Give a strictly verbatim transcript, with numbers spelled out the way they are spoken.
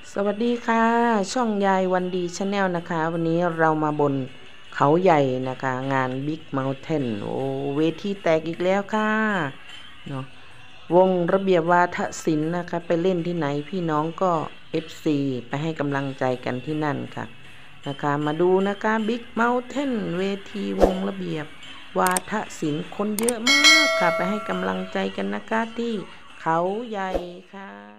สวัสดีค่ะช่องยายวันดีชาแนลนะคะวันนี้เรามาบนเขาใหญ่นะคะงาน Big Mountain โอ้เวทีแตกอีกแล้วค่ะเนาะวงระเบียบวาทศิลป์นะคะไปเล่นที่ไหนพี่น้องก็ เอฟ ซี ไปให้กำลังใจกันที่นั่นค่ะนะคะมาดูนะคะ Big Mountain เวทีวงระเบียบวาทศิลป์คนเยอะมากค่ะไปให้กำลังใจกันนะคะที่เขาใหญ่ค่ะ